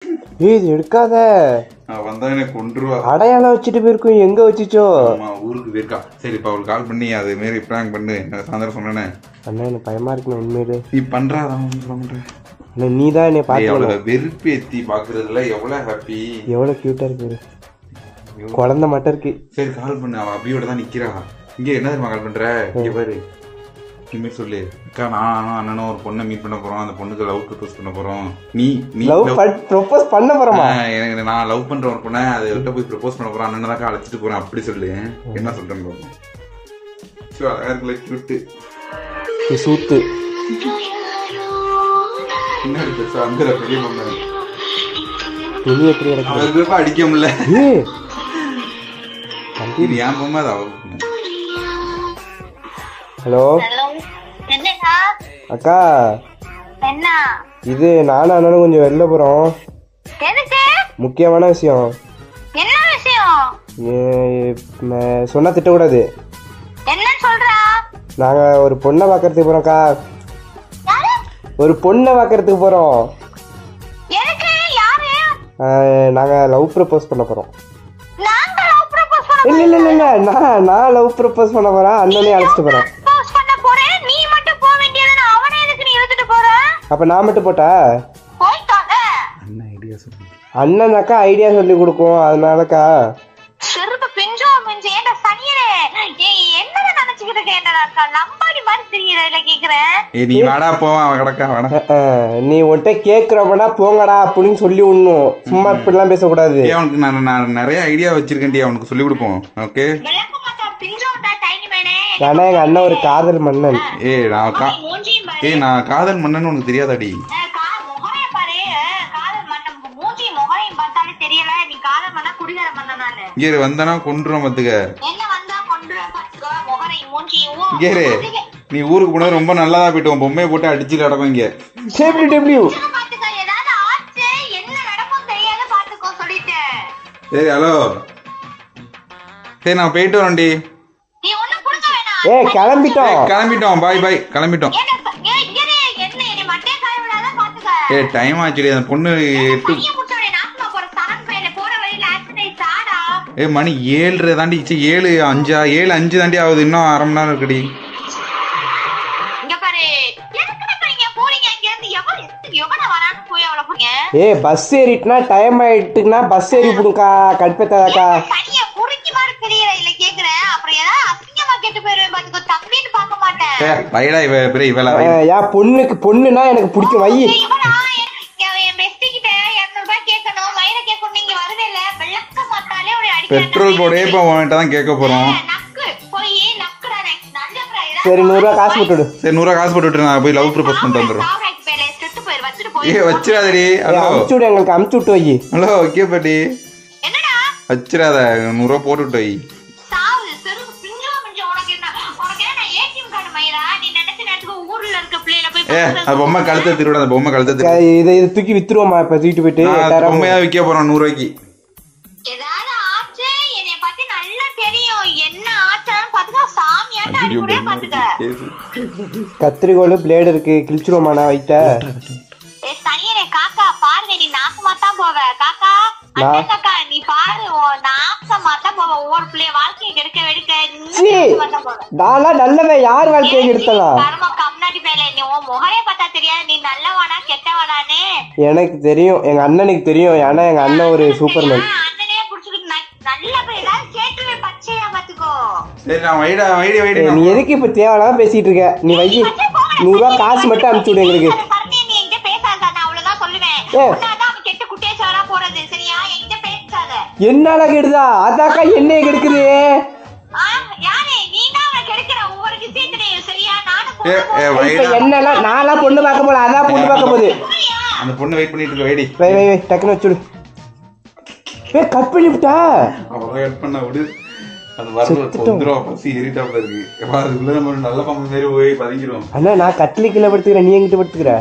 ஏய் இது எடுக்காத. வந்தா எனக்கு கொன்றுவா. அடையாளம் வச்சுட்டு போயிருக்கும். எங்க வச்சுச்சோ? ஊருக்கு போயிருக்கா. சரி இப்ப அவளுக்கு கால் பண்ணி அது மாரி பிராங்க் பண்ணு. நான் சாயந்தரம் சொன்னேனே. அண்ணா எனக்கு பயமா இருக்குண்ணா உண்மையிலே. நீ பண்றாதான் சொல்றேன். நீ தான் என்னை பாத்து வெறுப்பு ஏத்தி பாக்குறதுல எவ்வளவு ஹாப்பி. எவ்வளவு கியூட்டா இருக்கு. குழந்தை மட்டும் இருக்கு. சரி கால் பண்ணு. அவ அபியோட தான் நிக்கிறா. இங்க என்ன தெரியுமா கால் பண்ற? இங்க பாரு. இனிமே சொல்லு அக்கா நானும் அண்ணனும் ஒரு பொண்ணை மீட் பண்ண போறோம். அந்த பொண்ணுக்கு லவ் ப்ரப்போஸ் பண்ண போறோம். நீ ப்ரப்போஸ் பண்ண போறோமா? எனக்கு நான் லவ் பண்ற ஒரு பொண்ணை அதை விட்டு போய் ப்ரப்போஸ் பண்ண போறேன். அண்ணன் தான் அழைச்சிட்டு போறேன். அப்படி சொல்லு. என்ன சொல்றேன் சூத்து என்ன அந்த பெரிய பொண்ணு துணி எப்படி அவருக்கு அடிக்க முடியல. ஏன் பொம்மை அது அவருக்கு. ஹலோ அக்கா. என்ன இது? நானும் அண்ணனும் கொஞ்சம் வெளில போறோம். முக்கியமான விஷயம். என்ன விஷயம்? சொன்னா திட்டக்கூடாது. என்ன சொல்றா? நாங்க ஒரு பொண்ணை பாக்கறதுக்கு போறோம்க்கா. ஒரு பொண்ணை பாக்கறதுக்கு போறோம். நாங்க லவ் ப்ரப்போஸ் பண்ண போறோம். இல்ல இல்ல இல்ல நான் லவ் ப்ரப்போஸ் பண்ண போறேன். அண்ணனே அழைச்சிட்டு போறேன். அப்ப நான் மட்டும் போட்டா அண்ணனாக்கா ஐடியா சொல்லி கொடுக்கும். அதனாலக்கா நீ ஒட்ட கேக்குறவனா போங்கடா அப்படின்னு சொல்லி விடணும். சும்மா இப்படிலாம் பேசக்கூடாது. அவனுக்கு நான் நிறைய ஐடியா வச்சிருக்கேன். அவனுக்கு சொல்லி கொடுப்போம். ஓகே ஆனா எங்க அண்ணன் ஒரு காதல் மன்னன். நான் காதல் மன்னன் உனக்கு தெரியாதாடி? இங்கே வந்தனா கொன்றும் பாத்துக்க. நீ ஊருக்கு போனது ரொம்ப நல்லதா போயிட்டோம். பொம்மையை போட்டு அடிச்சு நடக்கும் இங்க. சரி ஹலோ. சரி நான் போயிட்டு வரேன்டி. கிளம்பிட்டோம். Bye bye. கிளம்பிட்டோம். டைம் ஆச்சுடி. அந்த பொண்ணு மணி 7:30 தாண்டி. 7:05 தாண்டி ஆகுது. இன்னும் அரை மணி நேரம் இருக்குடி. பஸ் ஏறிட்டுனா டைம் ஆயிட்டுனா பஸ் ஏறி புடுங்கா. கடுப்பேத்தாக்கா. பொண்ணுன்னா எனக்கு பிடிக்கும். வை பெட்ரோல் போடே இப்ப உன்கிட்ட தான் கேட்க போறோம். சரி 100 ரூபா காசு போட்டு. சரி 100 ரூபா காசு போட்டு நான் போய் லவ் ப்ரப்போஸ் பண்ணிட்டு வந்துடுறோம். வச்சிடாதடி. அமுச்சு விடு. எங்களுக்கு அமுச்சு விட்டு வை. ஹலோ ஓகே பாட்டி. வச்சிடாத. 100 ரூபா போட்டு விட்டு வை. பொம்மை கழுத்தை திருவிட. அந்த பொம்மை கழுத்தை இதை தூக்கி வித்துருவோமா? இப்ப தூக்கிட்டு போயிட்டு பொம்மையா விற்க போறோம் 100 ரூபாய்க்கு. கத்திரிக்கோள் பிளேடு இருக்கு. கிழிச்சிருவோமா? நான் வைத்த நல்லவன். யார் வாழ்க்கையை கெடுத்தலாம்? எனக்கு தெரியும். எங்க அண்ணனுக்கு தெரியும். ஏன்னா எங்க அண்ணன் ஒரு சூப்பர்மேன். நீ எதுக்கு இப்ப தேவையில்லாம பேசிட்டு இருக்க? நீ வை. 100 ரூபா காசு மட்டும் அனுப்பிச்சு விடு எங்களுக்கு. என்னால கெடுதா? அதாக்கா என்னைய கெடுக்குது. என்னெல்லாம் நான்லாம் பொண்ணு பார்க்க போல. அதான் பொண்ணு பார்க்க போகுது. அந்த பொண்ணு வெயிட் பண்ணிட்டு இருக்க. வைடி வை டக்குன்னு வச்சுடு. கட் பண்ணி விட்டா. அவளை கட் பண்ண விடு. அது வரது பொந்துரா பசி ஏறிட்டாப்ல இருக்கு. அதுக்குள்ள நம்ம நல்ல பாம்பு மாதிரி போய் பதுங்கிரும். அண்ணா நான் கட்டில கீழே படுத்துக்கிறேன். நீ எங்கிட்ட படுத்துக்கிற?